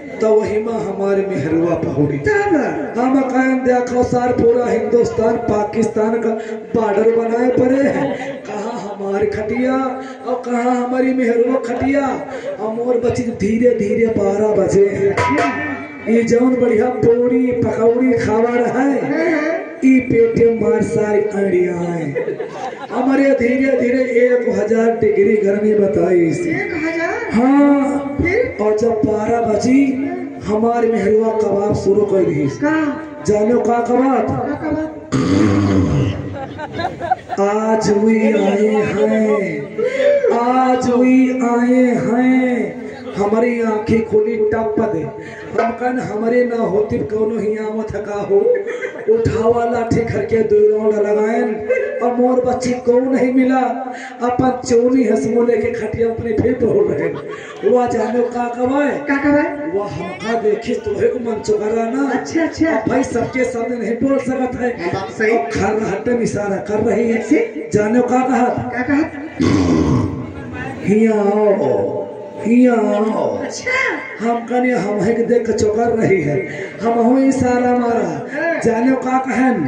तो वही में हमारे मेहरुआ पहुड़ी हम कहन देखो सार पूरा हिंदुस्तान पाकिस्तान का बॉर्डर बनाए पड़े हैं। कहाँ हमारी खटिया और कहाँ हमारी मेहरुआ खटिया। और मोर बच्ची धीरे धीरे 12 बजे हैं। ये जौन बढ़िया पूरी पकौड़ी खावा रहा है ई पेटे मार सारी अंडिया है। हमारे धीरे धीरे 1000 डिग्री गर्मी बताई इसे। हाँ और जब 12 बजी हमारे मेहरुआ कबाब शुरू कर दी। जानो का कबाब आज हुई आए हैं, आज हुई आए हैं। हमारी आंखें खुली टप दे हम कन हमारे ना होती कोनो हियामत थका हो उठावा लाठी करके 2 राउंड लगाएन। और मोर बच्ची को नहीं मिला अपन चोरी हंसमो लेके खटिया अपने फिर बोल रहे। वो जानो का कबाए वो हमका देखी तो को मन चुकरा ना। अच्छा भाई सबके सामने नहीं बोल सकता है। खर हटे इशारा कर रही है। जानो का कहा हिया अच्छा हम कने हम है देख के चौकर रही है। हम हो इशारा मारा। जाने का कहन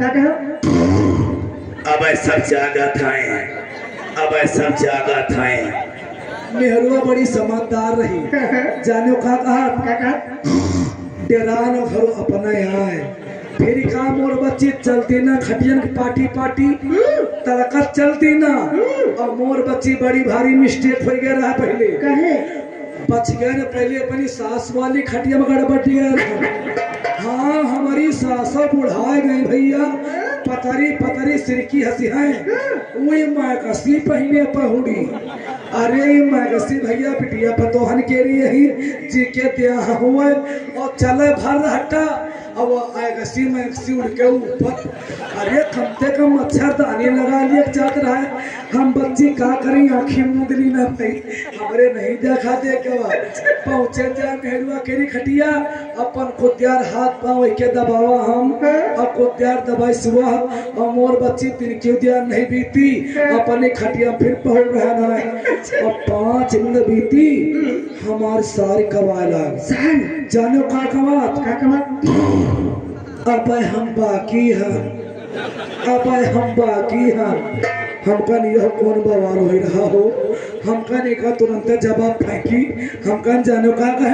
अब सब जागत है, अब सब जागत है। मेहरुआ बड़ी समझदार रही। जाने का कहा डेरान घर अपना यहाँ है। फिर का मोर बच्ची चलती ना खटियन की पार्टी पार्टी तड़कत चलती ना। और मोर बच्ची बड़ी भारी मिस्टेक हो गया रहा पहले कहे बच गए ना पहले अपनी सास वाली खटिया में गड़बड़ गया। हाँ हमारी सासा बुढ़ाए गई भैया पतरी पतरी सिरकी हंसी है। वही मैकसी पहने पहुड़ी। अरे मैकसी भैया पिटिया पतोहन के लिए ही जी के दिया हुए और चले भर हटा। अब आएगसी मैकसी उड़ के ऊपर। अरे कम से कम मच्छरदानी लगा लिया जात रहा है। हम बच्ची का करें आँखी मुंदली ना भाई हमारे नहीं देखा दे के पहुंचे जा मेहरुआ केरी खटिया अपन खुदियार हाथ पाँव के दबावा हम और खुदियार दबाई सुबह। और मोर बच्ची तिनकी दिया नहीं बीती अपने खटिया फिर पहुंच रहा ना। और 5 मिनट बीती हमारे सारी कवाला जानो का कवात अब हम बाकी हैं, अब हम बाकी हैं। हमका यह कौन बवाल हो रहा हो। हमका ने का तुरंत जवाब फेंकी। हमका जानो का कहे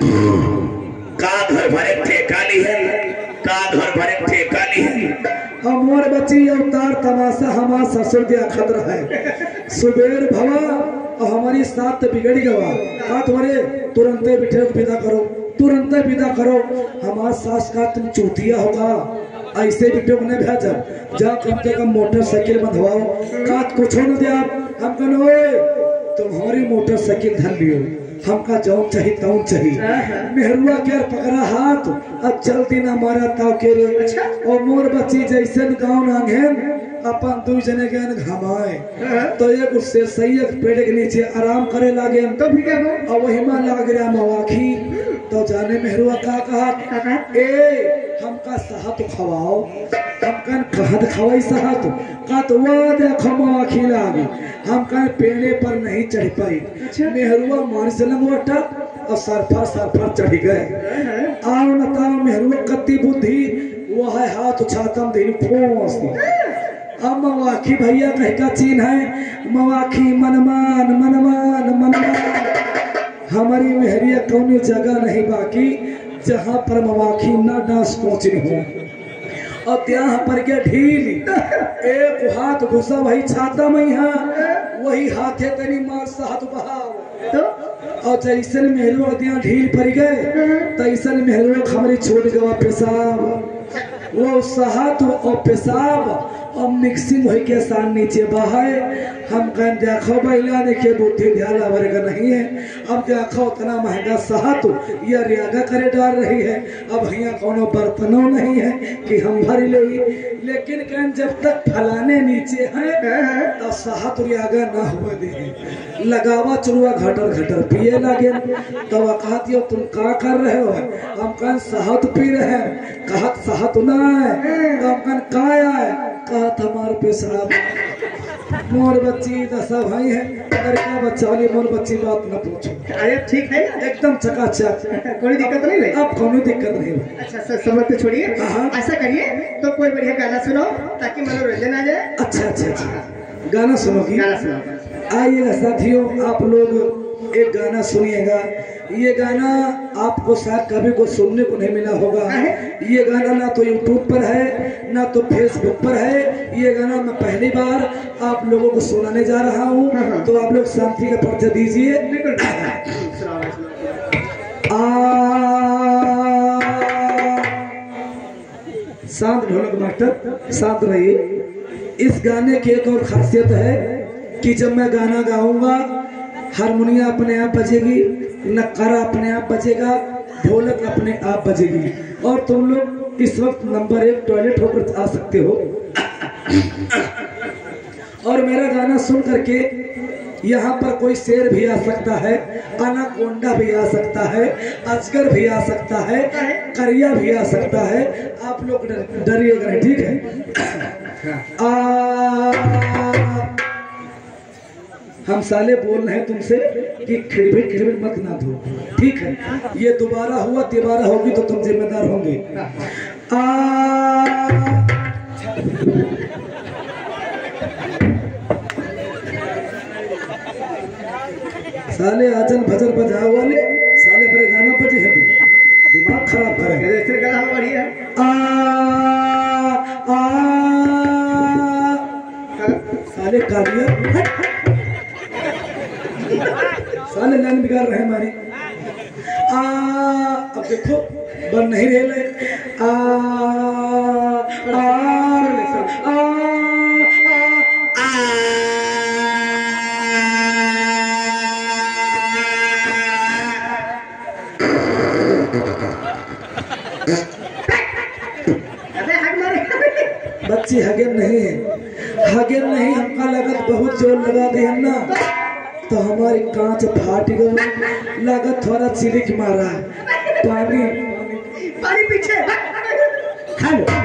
का घर भरे ठेका ली है, का घर भरे ठेका ली है। मोर बच्ची अवतार तमाशा हमारा ससुर दिया खतरा है। सुबेर भवा और हमारी साथ बिगड़ गवा का तुम्हारे तुरंत बिठे विदा करो, तुरंत विदा करो। हमारा सास का तुम चूतिया होगा ऐसे बिठे उन्हें भेजा जा कम से कम मोटरसाइकिल बंधवाओ का कुछ न दिया। हम कहो तुम्हारी मोटरसाइकिल धन लियो हमका जौन चाहिए तौन चाहिए। मेहरुआ के पकड़ा हाथ अब चलती ना मारा ताव के रे। और मोर बच्ची जैसे गाँव नांगेन अपन 2 जने के घमाए तो एक उससे सही एक पेड़ के नीचे आराम करे लागे तो भी और वही में लाग रहा मवाखी। तो जाने मेहरुआ का कहा ए हमका सहत खवाओ। हम कन कहत खवाई सहत का तो वो देखो मवाखी लागी। हम कन पेड़े पर नहीं चढ़ पाई। मेहरुआ मान से लंगोटा और सरफर चढ़ गए। आओ न ताओ मेहरुआ कत्ती बुद्धि वो है हाथ उछातम दिन फोस। अब मवाखी भैया कह का चीन है मवाखी मनमान मनमान मनमान। हमारी मेहरिया कौन जगह नहीं बाकी जहाँ पर मवाखी न डांस पहुंचनी हो। और यहाँ पर के ढील एक हाथ घुसा वही छाता में यहाँ वही हाथे तनी मार से हाथ बहाव। और जैसे मेहरुआ दिया ढील पड़ गए तैसे मेहरुआ हमारी छोड़ गवा पेशाब। वो साहत और पेशाब और मिक्सिंग हो के साथ नीचे बहाए। हम कहें देखो बैला ने के बुद्धि ध्यान वर्ग नहीं है। अब देखो उतना महंगा सहत यह रियागा करे डाल रही है। अब यहाँ कोनो बर्तनों नहीं है कि हम भर ले। लेकिन कहें जब तक फलाने नीचे हैं तो सहत रियागा ना हुए दे लगावा चुरुआ घटर घटर पिए लगे। तो वह कहती हो तुम क्या कर रहे हो। हम कहें सहत पी रहे हैं। कहत सहत ना है तो हम कहें का है कहत हमारे पेशाब मोर बच्ची दशा भाई है, लड़का बच्चा वाली मोर बच्ची बात न पूछो। अरे ठीक है ना, एकदम चकाचक, कोई दिक्कत नहीं भाई। अब कोई दिक्कत नहीं है। अच्छा सर, समझ तो छोड़िए, हाँ। ऐसा करिए तो कोई बढ़िया गाना सुनाओ ताकि मनोरंजन आ जाए। अच्छा अच्छा अच्छा, गाना सुनोगी? गाना सुनाओ। आइएगा साथियों, आप लोग एक गाना सुनिएगा। ये गाना आपको शायद कभी को सुनने को नहीं मिला होगा। ये गाना ना तो यूट्यूब पर है ना तो फेसबुक पर है। ये गाना मैं पहली बार आप लोगों को सुनाने जा रहा हूँ, तो आप लोग शांति का परिचय दीजिए। शांत ढोलक मास्टर, शांत रहिए। इस गाने की एक और खासियत है कि जब मैं गाना गाऊंगा, हारमोनिया अपने आप बजेगी, नक्कारा अपने आप बजेगा, ढोलक अपने आप बजेगी, और तुम लोग इस वक्त नंबर 1 टॉयलेट होकर आ सकते हो। और मेरा गाना सुन करके यहाँ पर कोई शेर भी आ सकता है, अनाकोंडा भी आ सकता है, अजगर भी आ सकता है, करिया भी आ सकता है। आप लोग डरिएगा नहीं, ठीक है? हम साले बोल रहे हैं तुमसे कि खिड़बिड़ मत ना दो, ठीक है? ये दोबारा हुआ तिबारा होगी तो तुम जिम्मेदार होंगे। साले आजन भजन बजाओ वाले साले बड़े गाना बजे हैं, दिमाग खराब करेंगे। गाना बढ़िया साले कालिया साले लाइन बिगाड़ रहे हमारी। अब देखो बन नहीं रहे। बच्ची हगेन नहीं है, हगेन नहीं, हमका लगत बहुत जोर लगा दी है ना, तो हमारी कांच फाट गई। लागत थोड़ा चिलिक मारा, पानी पानी पीछे। हेलो